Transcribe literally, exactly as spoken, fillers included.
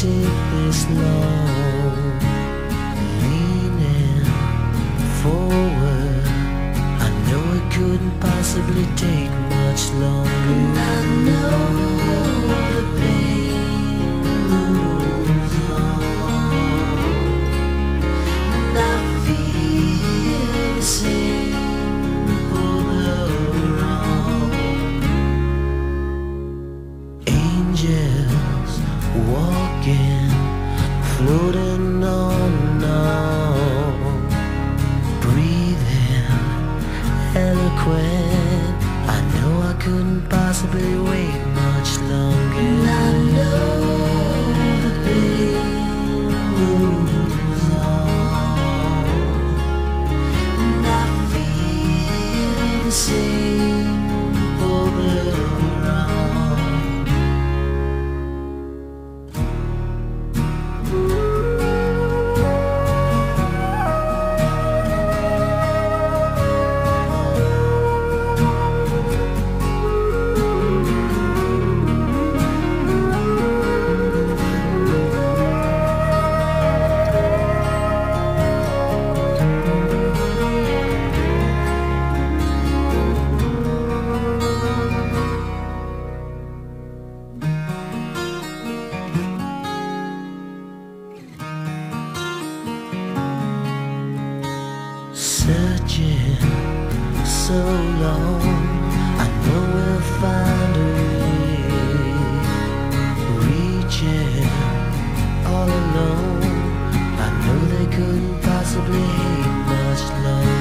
take this long, leaning forward. I know it couldn't possibly take much longer. I know the pain moves on, and I feel the same for the wrong. Angels walking, floating on and on, breathing eloquent. I know I couldn't possibly wait much longer. And I know the pain moves on, and I feel the same for the wrong. Searching so long, I know we'll find a way. Reaching all alone, I know they couldn't possibly hate much love.